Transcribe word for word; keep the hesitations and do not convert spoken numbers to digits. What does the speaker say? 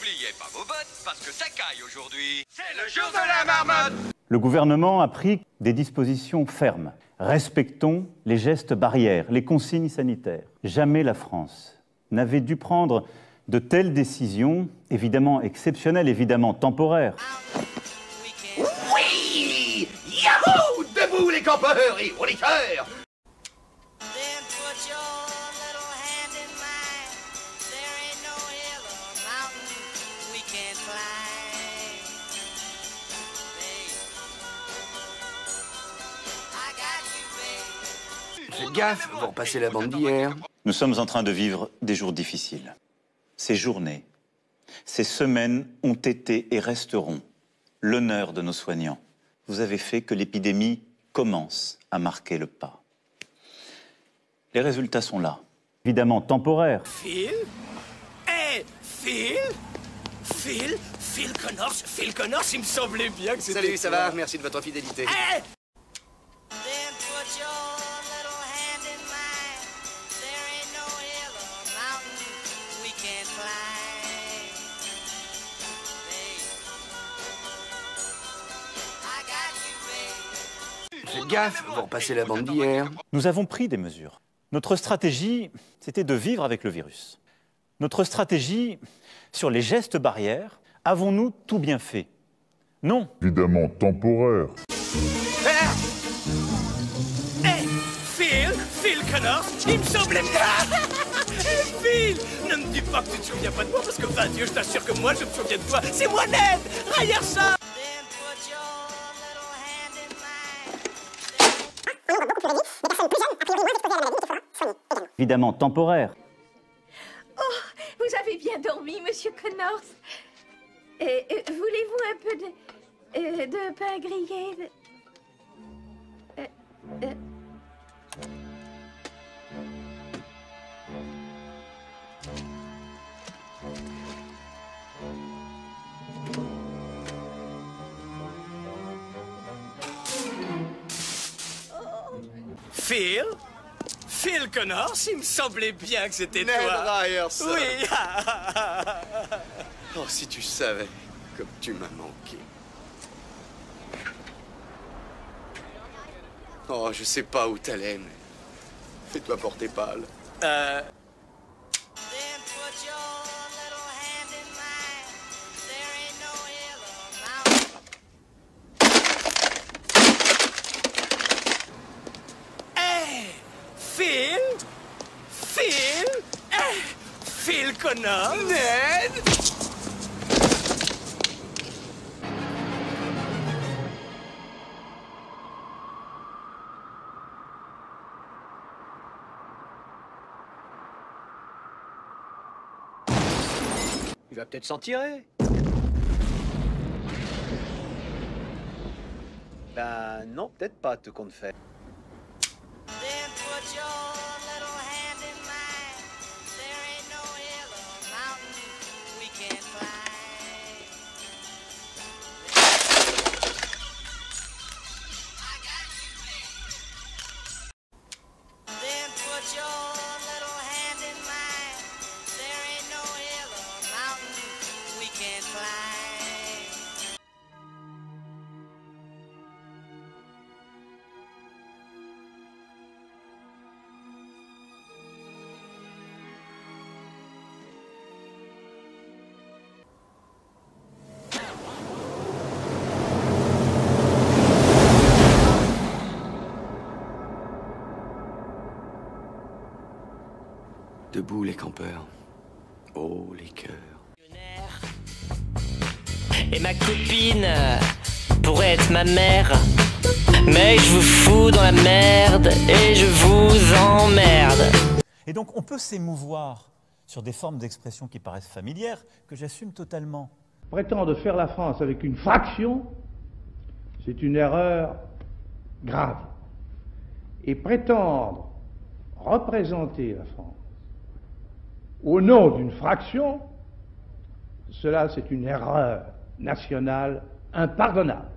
N'oubliez pas vos bottes, parce que ça caille aujourd'hui. C'est le jour de la marmotte. Le gouvernement a pris des dispositions fermes. Respectons les gestes barrières, les consignes sanitaires. Jamais la France n'avait dû prendre de telles décisions, évidemment exceptionnelles, évidemment temporaires. Oui! Yahoo! Debout les campeurs et chroniqueurs! Faites gaffe, vous repassez la bande d'hier. Nous sommes en train de vivre des jours difficiles. Ces journées, ces semaines ont été et resteront l'honneur de nos soignants. Vous avez fait que l'épidémie commence à marquer le pas. Les résultats sont là. Évidemment temporaires. Phil? Eh, Phil? Phil? Phil Connors? Phil Connors, il me semblait bien que c'était... Salut, ça va? Merci de votre fidélité. Eh! Faites gaffe, vous repassez la bande d'hier. Nous avons pris des mesures. Notre stratégie, c'était de vivre avec le virus. Notre stratégie, sur les gestes barrières, avons-nous tout bien fait? Non. Évidemment temporaire. Eh! Eh! Phil? Phil Connors? Il me semblait bien! Phil! Ne me dis pas que tu te souviens pas de moi, parce que, ben Dieu, je t'assure que moi, je me souviens de toi. C'est moi, Ned! Ryerson! Évidemment temporaire. Oh, vous avez bien dormi, monsieur Connors. Et, et, voulez-vous un peu de, euh, de pain grillé de... Euh, euh... Phil? Phil Connors, il me semblait bien que c'était Ned toi. Ryerson. Oui. Oh, si tu savais comme tu m'as manqué. Oh, je sais pas où t'allais, mais fais-toi porter pâle. Euh... Phil? Phil? Eh, Phil Connors? Ned! Il va peut-être s'en tirer. Ben non, peut-être pas, tout compte fait. Debout les campeurs. Oh, les cœurs. Et ma copine pourrait être ma mère. Mais je vous fous dans la merde et je vous emmerde. Et donc on peut s'émouvoir sur des formes d'expression qui paraissent familières, que j'assume totalement. Prétendre faire la France avec une fraction, c'est une erreur grave. Et prétendre représenter la France au nom d'une fraction, cela c'est une erreur nationale impardonnable.